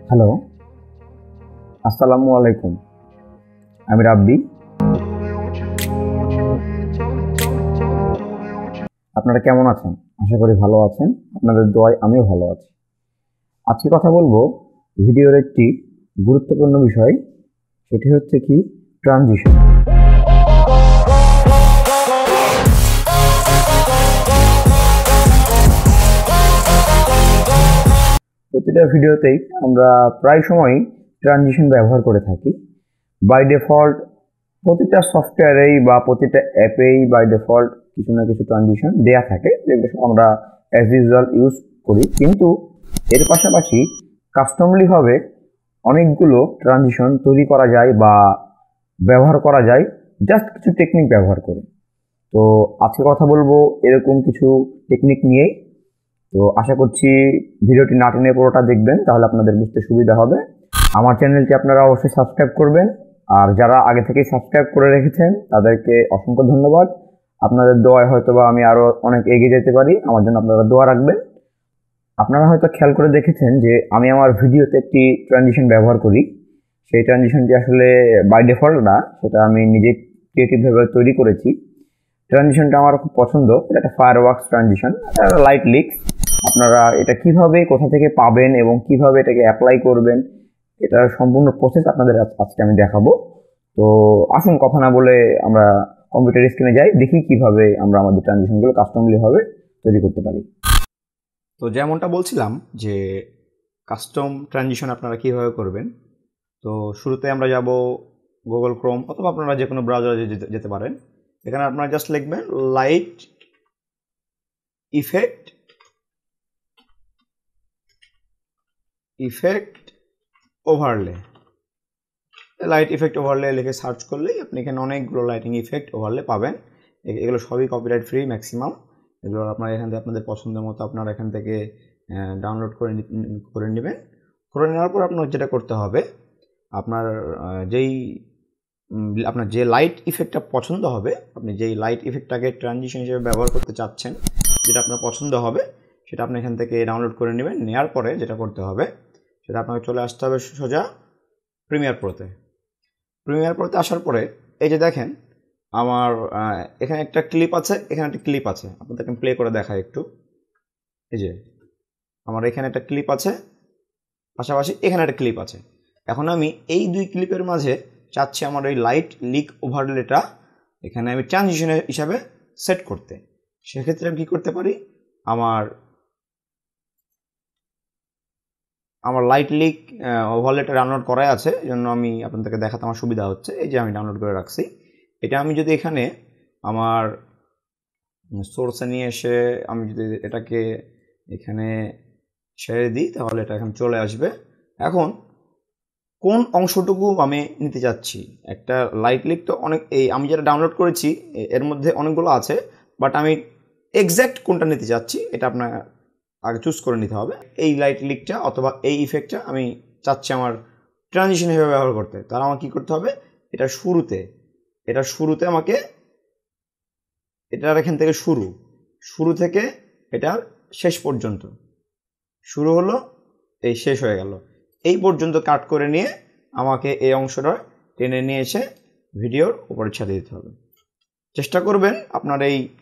Hello, আসসালামু আলাইকুম। আমি রাব্বি। আপনারা কেমন আছেন? আশা করি ভালো আছেন। আপনাদের দোয়ায় আমিও ভালো আছি। আজকে কথা বলবো ভিডিওর একটি গুরুত্বপূর্ণ বিষয়, সেটি হচ্ছে কি ট্রানজিশন। প্রতিটা ভিডিওতেই আমরা প্রায় সময়ই ট্রানজিশন ব্যবহার করে থাকি। বাই ডিফল্ট প্রতিটা সফটওয়্যারেই বা প্রতিটা অ্যাপেই বাই ডিফল্ট কিছু না কিছু ট্রানজিশন দেয়া থাকে, যেগুলো আমরা অ্যাজ ইউজুয়াল ইউজ করি। কিন্তু এর পাশাপাশি কাস্টমলিভাবে অনেকগুলো ট্রানজিশন তৈরি করা যায় বা ব্যবহার করা যায় জাস্ট কিছু টেকনিক ব্যবহার করে। তো আজকে কথা বলবো এরকম কিছু টেকনিক নিয়েই। তো আশা করছি ভিডিওটি না টেনে পুরোটা দেখবেন, তাহলে আপনাদের বুঝতে সুবিধা হবে। আমার চ্যানেলটি আপনারা অবশ্যই সাবস্ক্রাইব করবেন, আর যারা আগে থেকেই সাবস্ক্রাইব করে রেখেছেন তাদেরকে অসংখ্য ধন্যবাদ। আপনাদের দোয়ায় হয়তো বা আমি আরও অনেক এগিয়ে যেতে পারি, আমার জন্য আপনারা দোয়া রাখবেন। আপনারা হয়তো খেয়াল করে দেখেছেন যে আমি আমার ভিডিওতে একটি ট্রানজিশন ব্যবহার করি। সেই ট্রানজিশনটি আসলে বাই ডিফল্ট না, সেটা আমি নিজে ক্রিয়েটিভভাবে তৈরি করেছি। ট্রানজিশনটা আমার খুব পছন্দ। এটা একটা ফায়ারওয়ার্কস ট্রানজিশন, একটা লাইট লিক। আপনারা এটা কিভাবে কোথা থেকে পাবেন এবং কিভাবে এটাকে অ্যাপ্লাই করবেন, এটার সম্পূর্ণ প্রসেস আপনাদের আজকে আমি দেখাবো। তো আসুন কথা না বলে আমরা কম্পিউটার স্ক্রিনে যাই, দেখি কিভাবে আমরা আমাদের ট্রানজিশনগুলো কাস্টমলিভাবে তৈরি করতে পারি। তো যেমনটা বলছিলাম যে কাস্টম ট্রানজিশন আপনারা কীভাবে করবেন। তো শুরুতে আমরা যাব গুগল ক্রোম, অথবা আপনারা যে কোনো ব্রাউজারে যেতে পারেন। এখানে আপনারা জাস্ট লিখবেন light effect overlay. Light effect overlay লিখে সার্চ করলেই আপনি এখানে অনেকগুলো লাইটিং ইফেক্ট ওভারলে পাবেন। এগুলো সবই কপিরাইট ফ্রি ম্যাক্সিমাম। এগুলো আপনারা এখান থেকে আপনাদের পছন্দের মতো আপনারা এখান থেকে ডাউনলোড করে নেবেন। করে নেওয়ার পর আপনার যেটা করতে হবে, আপনার যে লাইট ইফেক্টটা পছন্দ হবে, আপনি যেই লাইট ইফেক্টটাকে ট্রানজিশন হিসেবে ব্যবহার করতে চাচ্ছেন, যেটা আপনার পছন্দ হবে সেটা আপনি এখান থেকে ডাউনলোড করে নেবেন। নেওয়ার পরে যেটা করতে হবে, সেটা আপনাকে চলে আসতে হবে সোজা প্রিমিয়ার প্রোতে আসার পরে এই যে দেখেন আমার এখানে একটা ক্লিপ আছে, এখানে একটা ক্লিপ আছে। আপনাদেরকে প্লে করে দেখাই একটু। এই যে আমার এখানে একটা ক্লিপ আছে, পাশাপাশি এখানে একটা ক্লিপ আছে। এখন আমি এই দুই ক্লিপের মাঝে চাচ্ছি আমার এই লাইট লিক ওভারলেটা এখানে আমি ট্রানজিশন হিসাবে সেট করতে। সেক্ষেত্রে আমি কী করতে পারি, আমার লাইট লিক ওভারলেটা ডাউনলোড করাই আছে, এই জন্য আমি আপনাদেরকে দেখাতে আমার সুবিধা হচ্ছে। এই যে আমি ডাউনলোড করে রাখছি। এটা আমি যদি এখানে আমার সোর্সে নিয়ে এসে আমি যদি এটাকে এখানে ছেড়ে দিই, তাহলে এটা এখানে চলে আসবে। এখন কোন অংশটুকু আমি নিতে যাচ্ছি, একটা লাইট লিক তো অনেক, এই আমি যেটা ডাউনলোড করেছি এর মধ্যে অনেকগুলো আছে, বাট আমি এক্স্যাক্ট কোনটা নিতে যাচ্ছি এটা আপনার আগে চুজ করে নিতে হবে। এই লাইট লিকটা অথবা এই ইফেক্টটা আমি চাচ্ছি আমার ট্রানজিশন হিসেবে ব্যবহার করতে। তাহলে আমার কী করতে হবে, এটা শুরুতে আমাকে এটার এখান থেকে শুরু থেকে এটার শেষ পর্যন্ত, শুরু হলো এই শেষ হয়ে গেল, এই পর্যন্ত কাট করে নিয়ে আমাকে এই অংশটা টেনে নিয়ে এসে ভিডিওর উপরে ছেড়ে দিতে হবে। চেষ্টা করবেন আপনার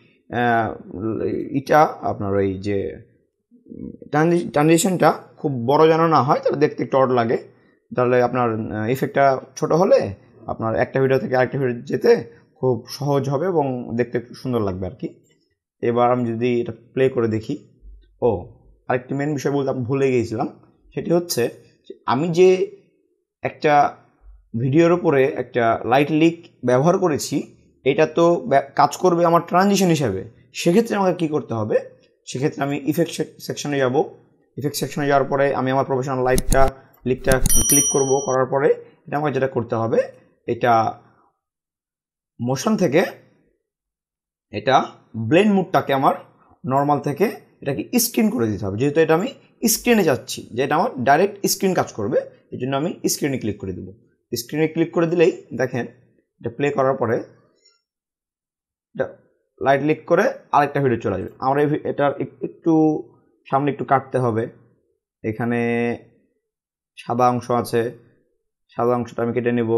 আপনার ওই যে ট্রানজিশনটা খুব বড় যেন না হয়, তাহলে দেখতে একটু অড লাগে। তাহলে আপনার ইফেক্টটা ছোট হলে আপনার একটা ভিডিও থেকে আরেকটা ভিডিও যেতে খুব সহজ হবে এবং দেখতে একটু সুন্দর লাগবে আর কি। এবার আমি যদি এটা প্লে করে দেখি, আরেকটি মেন বিষয় বলতে আমি ভুলে গিয়েছিলাম। সেটি হচ্ছে আমি যে একটা ভিডিওর উপরে একটা লাইট লিক ব্যবহার করেছি, এটা তো কাজ করবে আমার ট্রানজিশন হিসাবে। সেক্ষেত্রে আমাকে কী করতে হবে, সেক্ষেত্রে আমি ইফেক্ট সেকশনে যাব। ইফেক্ট সেকশনে যাওয়ার পরে আমি আমার প্রফেশনাল লিকটা ক্লিক করব। করার পরে এটা আমাকে যেটা করতে হবে, এটা মোশন থেকে এটা ব্লেন্ড মুডটাকে আমার নর্মাল থেকে এটাকে স্ক্রিন করে দিতে হবে। যেহেতু এটা আমি স্ক্রিনে যাচ্ছি, যে এটা আমার ডাইরেক্ট স্ক্রিন কাজ করবে, এই জন্য আমি স্ক্রিনে ক্লিক করে দেবো। স্ক্রিনে ক্লিক করে দিলেই দেখেন এটা প্লে করার পরে এটা লাইট লিক করে আরেকটা ভিডিও চলে আসবে। আমরা এটার একটু সামনে একটু কাটতে হবে। এখানে সাদা অংশ আছে, সাদা অংশটা আমি কেটে নেব,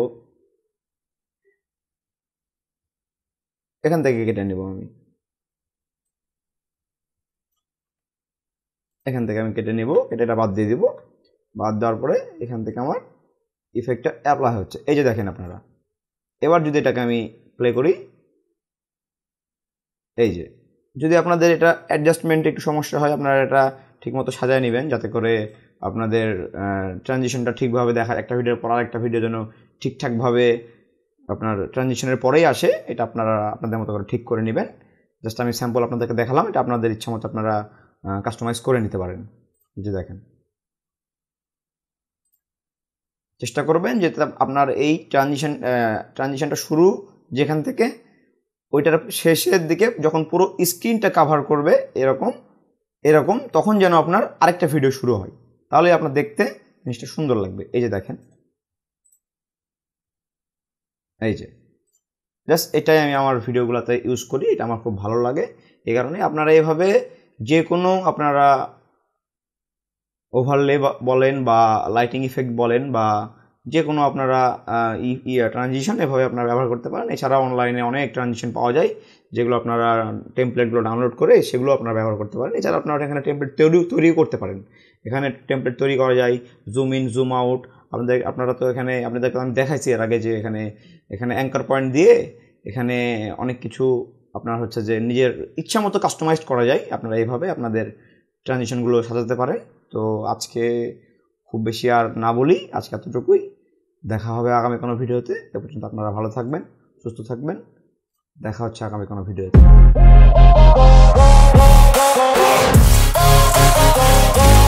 এখান থেকে কেটে নেব আমি, এখান থেকে আমি কেটে নেব, কেটে এটা বাদ দিয়ে দিব। বাদ দেওয়ার পরে এখান থেকে আমার ইফেক্টটা অ্যাপ্লাই হচ্ছে, এই যে দেখেন আপনারা। এবার যদি এটাকে আমি প্লে করি, এই যে যদি আপনাদের এটা অ্যাডজাস্টমেন্টে একটু সমস্যা হয়, আপনারা এটা ঠিকমতো সাজায় নেবেন যাতে করে আপনাদের ট্রানজিশনটা ঠিকভাবে দেখা, একটা ভিডিওর পর আরেকটা ভিডিও যেন ঠিকঠাকভাবে আপনার ট্রানজিশনের পরেই আসে, এটা আপনারা আপনাদের মতো করে ঠিক করে নেবেন। জাস্ট আমি স্যাম্পল আপনাদেরকে দেখালাম, এটা আপনাদের ইচ্ছা মতো আপনারা কাস্টমাইজ করে নিতে পারেন। যে দেখেন, চেষ্টা করবেন যে আপনার এই ট্রানজিশনটা শুরু যেখান থেকে ওইটার শেষের দিকে যখন পুরো স্ক্রিনটা কাভার করবে এরকম এরকম, তখন যেন আপনার আরেকটা ভিডিও শুরু হয়, তাহলে আপনার দেখতে জিনিসটা সুন্দর লাগবে। এই যে দেখেন, এই যে জাস্ট এটাই আমি আমার ভিডিওগুলোতে ইউজ করি, এটা আমার খুব ভালো লাগে। এই কারণে আপনারা এভাবে যে কোনো আপনারা ওভারলে বলেন বা লাইটিং ইফেক্ট বলেন বা যে কোনো আপনারা ট্রানজিশন এভাবে আপনারা ব্যবহার করতে পারেন। এছাড়া অনলাইনে অনেক ট্রানজিশন পাওয়া যায় যেগুলো আপনারা টেমপ্লেটগুলো ডাউনলোড করে সেগুলো আপনারা ব্যবহার করতে পারেন। এছাড়া আপনারা এখানে টেমপ্লেট তৈরিও করতে পারেন। এখানে টেমপ্লেট তৈরি করা যায়, জুম ইন জুম আউট। আপনারা তো এখানে আপনাদেরকে আমি দেখাইছি এর আগে যে এখানে অ্যাঙ্কার পয়েন্ট দিয়ে এখানে অনেক কিছু আপনার হচ্ছে যে নিজের ইচ্ছা মতো কাস্টমাইজ করা যায়। আপনারা এইভাবে আপনাদের ট্রানজিশনগুলো সাজাতে পারেন। তো আজকে খুব বেশি আর না বলি, আজকে এতটুকুই। দেখা হবে আগামী কোনো ভিডিওতে। এ পর্যন্ত আপনারা ভালো থাকবেন, সুস্থ থাকবেন। দেখা হচ্ছে আগামী কোনো ভিডিওতে।